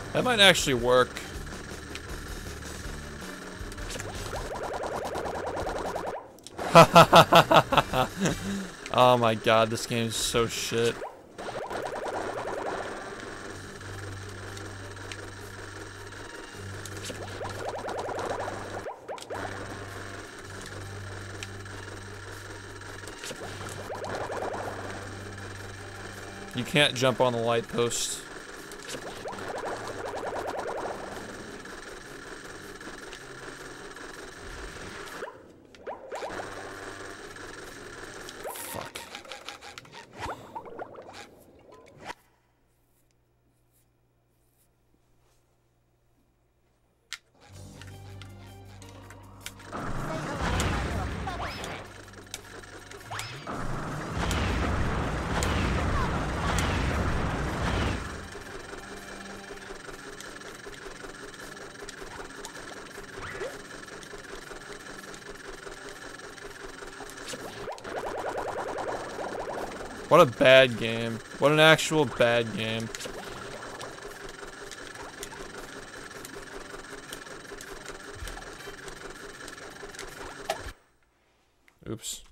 That might actually work. Oh my god, this game is so shit. You can't jump on the light post. Fuck. What a bad game. What an actual bad game. Oops.